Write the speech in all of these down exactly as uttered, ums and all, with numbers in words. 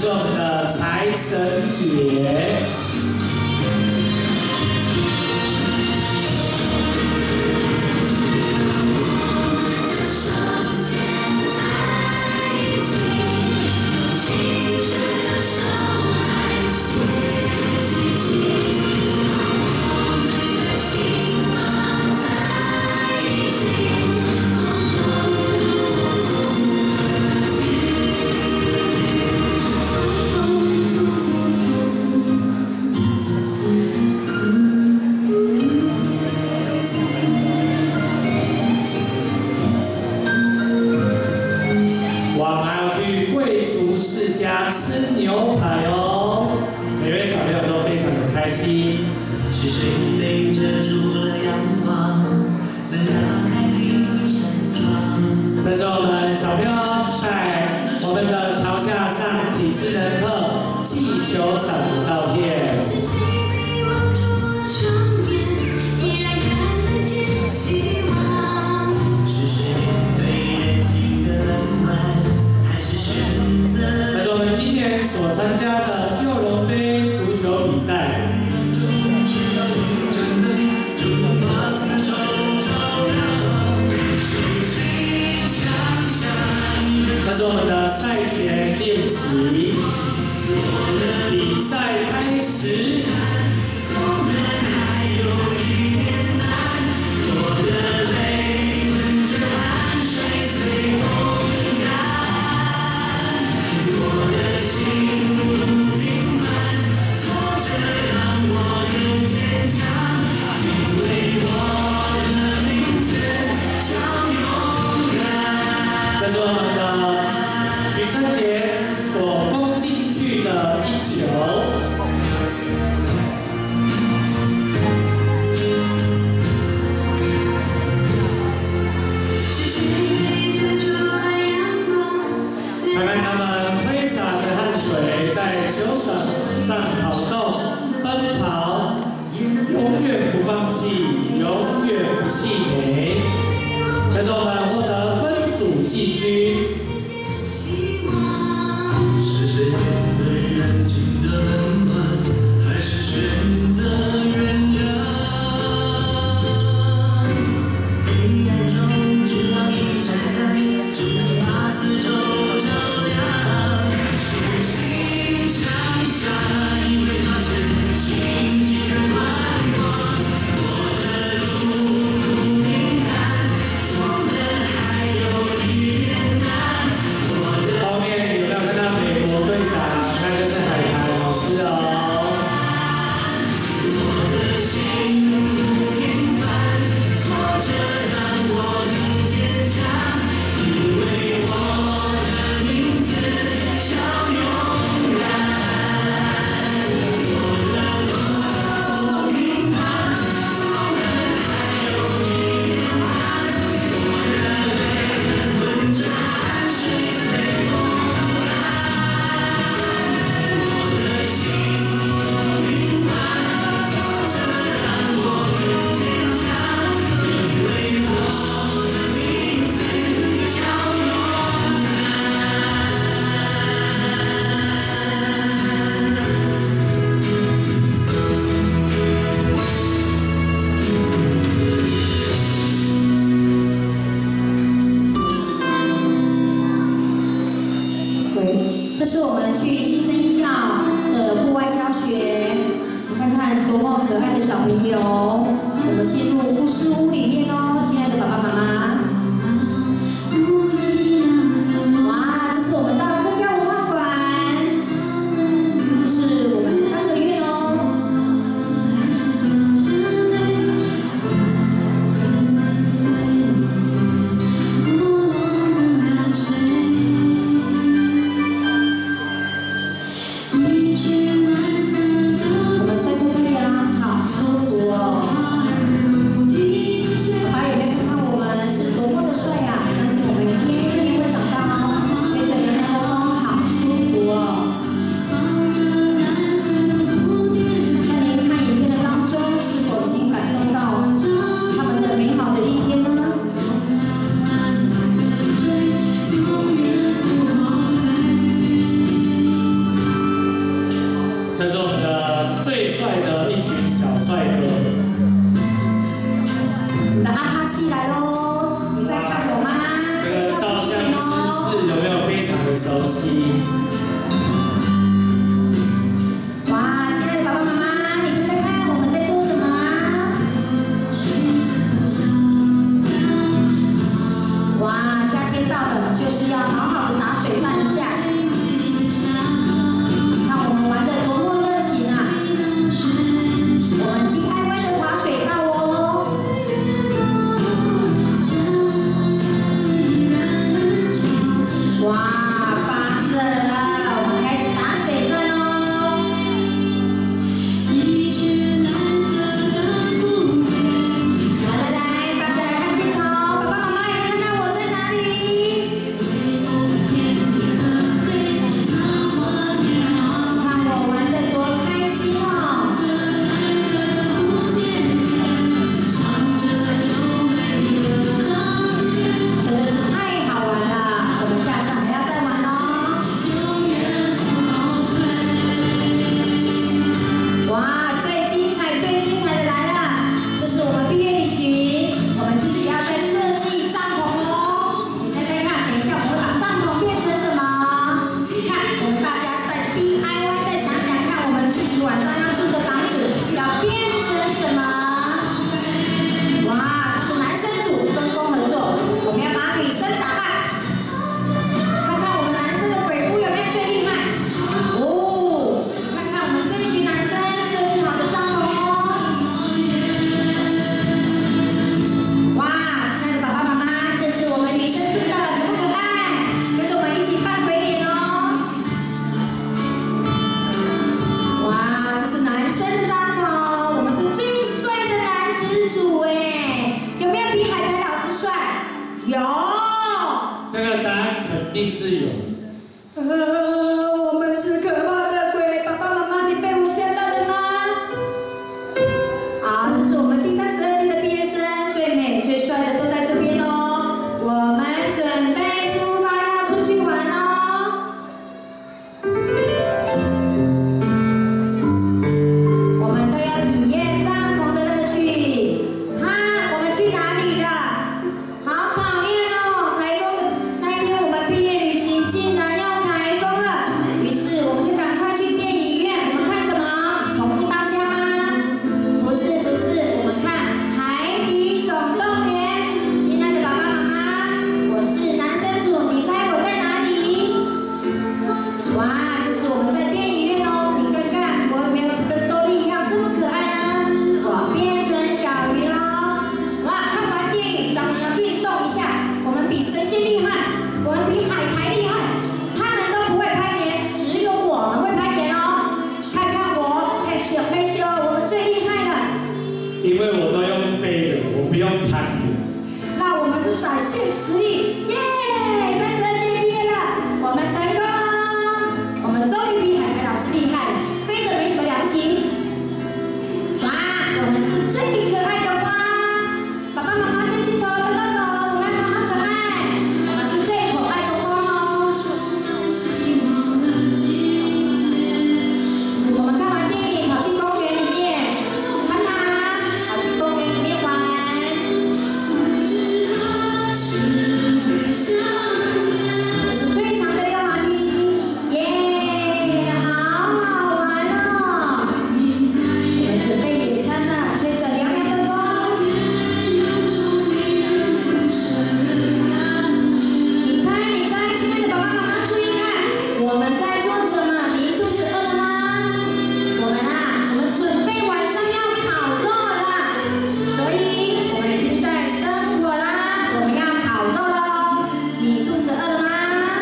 是我们的财神爷。吃牛排哦，每位小朋友都非常的开心。 是谁背着住了阳光，能拉开你身窗？ 这是我们小朋友在我们的桥下上体适能课气球伞的照片。 是谁陪望住了双眼，依然看得见希望？ 是谁面对人情的冷暖，还是选择？ 这是我们今年所参加的幼龙杯足球比赛。这是我们的赛前练习，比赛开始。这是我们的许生杰所攻进去的一球。看看他们挥洒着汗水，在球场上跑动、奔跑，永远不放弃，永远不气馁。这是我们获得分组季军。 是谁面对人情的冷暖，还是选择原谅？黑暗中只要一盏灯，就能把四周照亮。手心向下，你会发现心境更宽广。我的路不平坦，走得还有一点难。 后面有没有看到美国队长？那就是海苔老师哦。 我的心不平凡，挫折让我更坚强，因为我的名字叫勇敢。我的路不平凡，走得还有一点难，我的泪混着汗水随风来。我的心不平凡，挫折让我更坚强，因为我的名字叫勇喂，这是我们去新生艺校的户外教学，你看看多么可爱的小朋友。我们进入故事屋里面哦，亲爱的爸爸妈妈。哇，这是我们到客家文化馆，这是我们的三合院哦。我们赛赛队啊，好舒服哦。爸爸有没有看看我们是熟悉。 哇，亲爱的爸爸妈妈，你猜猜看我们在做什么啊？哇，夏天到了，就是要好好的打水战一下。看我们玩的多么热情啊！我们 D I Y 的滑水道哦。哇，发射了，我们开始打水战哦。来来来，大家来看镜头，爸爸妈妈有看到我在哪里？看我玩得多开心哦！真的是太好玩了，我们下次还要再玩哦。哇，最精彩、最精彩的来了！这是我们毕业旅行，我们自己要再设计帐篷哦。你猜猜看，等一下我们会把帐篷变成什么？看，我们大家再 D I Y， 再想想看，我们自己晚上要住的房子要变成什么？哇，这是男生组分工合作，我们要把女生打扮。看看我们男生的鬼屋有没有最厉害？哦，你看看我们这一群男生设计好的帐篷哦。哇，亲爱的爸爸妈妈，这是我们女生住的，可不可爱？跟着我们一起扮鬼脸哦。哇，这是男生的帐篷，我们是最帅的男子组哎，有没有比海苔老师帅？有。 这个答案肯定是有。 呃，我们是可怕的鬼，爸爸妈妈，你被我吓到了吗？好，这是我们第三十二届的毕业生，最美最帅的都在这边哦。我们准备出发，要出去玩哦。我们都要体验帐篷的乐趣。哈，我们去哪里了？好讨厌哦！台风的那一天，我们毕业旅行竟然要台风了，于是我们就赶快去电影院。我们看什么？宠物当家吗？不是不是，我们看《海底总动员》。亲爱的爸爸妈妈，我是男生组，你猜我在哪里？哇，这是我们在电影院哦，你看看我有没有跟多莉一样这么可爱呢？我变成小鱼喽！哇，看完电影当然要运动一下，我们比神仙厉害，我们比海苔厉害，他们都不会攀岩，只有我们会攀岩哦。看看我，害羞害羞，我们最厉害了。 因为我都用飞的，我不用攀的。 那我们是展现实力，耶！三十二届毕业了，我们成功了，我们终于比海苔老师厉害了，飞得没什么了不起。哇，我们是最可爱的花，爸爸妈妈跟镜头招招手，我们好可爱，我们是最可爱的花哦。我们看完电影跑去公园里面看看，跑去公园里面玩。这是最长的溜滑梯，耶，好好玩哦！我们准备野餐了，吹着凉凉的风。你猜，你猜，亲爱的爸爸妈妈注意看，我们在做什么？你肚子饿了吗？我们啊，我们准备晚上要烤肉了，所以我们已经在生火啦，我们要烤肉喽。你肚子饿了吗？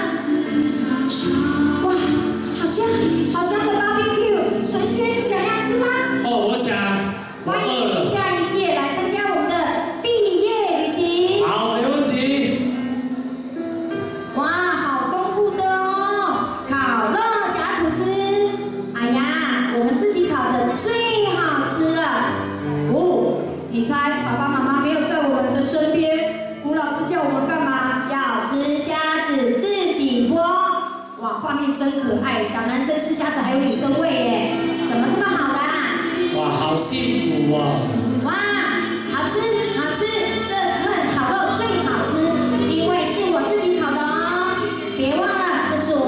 哇，好香，好香的 barbecue，神仙，你想要吃吗？ 哦，我想，我欢迎饿了。 你下一届来参加我们的毕业旅行。 好，没问题。 哇，好丰富的哦！烤肉夹吐司，哎呀，我们自己烤的最好吃了。哦，你猜爸爸妈妈没有在我们的身边，古老师叫我们干嘛？要吃虾子自己剥。哇，画面真可爱，小男生吃虾子还有女生味耶，怎么这么好的啊？ 哇，好幸福哦。 哇，好吃好吃，这份烤肉最好吃，因为是我自己烤的哦。别忘了，这是我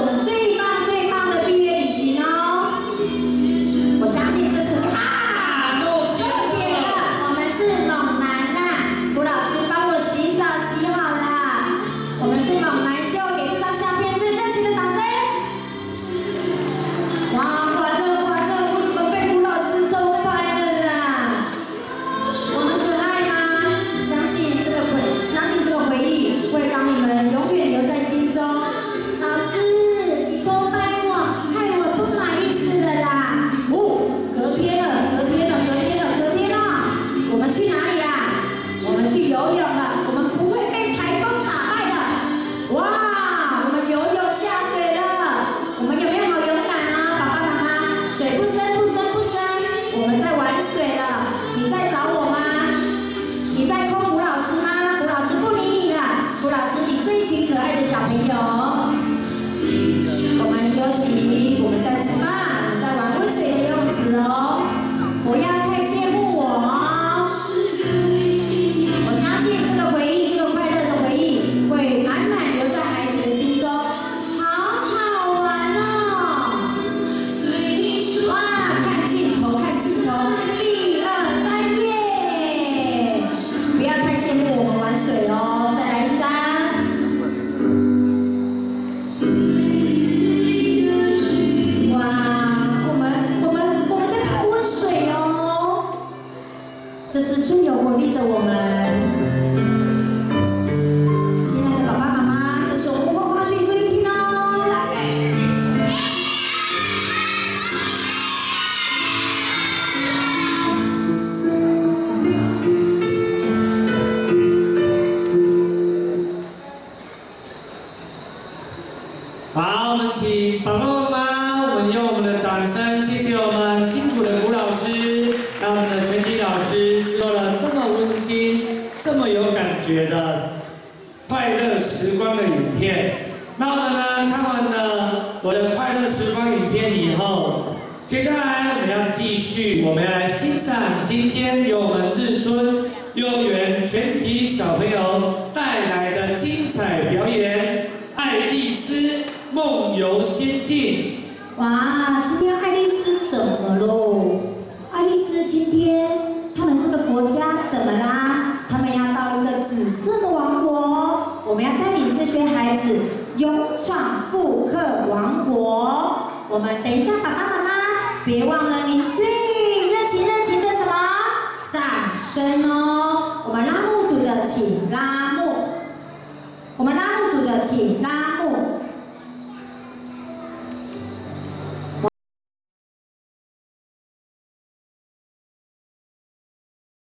休息，我们在 S P A， 在玩温水的柚子哦，不要太羡慕我哦。我相信这个回忆，这个快乐的回忆，会满满留在孩子的心中，好好玩哦！哇，看镜头，看镜头，一二三，耶！不要太羡慕我们玩水哦，再来一张。这是最有活力的我们，亲爱的爸爸妈妈，这是我们幕后花絮，注意听哦。 好，我们请爸爸妈妈，我们用我们的掌声，谢谢我们辛苦的古老师，让我们的全体老师制作了这么温馨、这么有感觉的快乐时光的影片。那我们呢，看完了我的快乐时光影片以后，接下来我们要继续，我们要来欣赏今天由我们日春幼儿园全体小朋友带来的精彩表演《爱丽丝梦游仙境》。 哇，今天爱丽丝怎么喽？爱丽丝今天他们这个国家怎么啦？他们要到一个紫色的王国，我们要带领这些孩子勇闯复刻王国。我们等一下，爸爸妈妈别忘了你最热情热情的什么掌声哦！我们拉木组的请拉木，我们拉木组的请拉。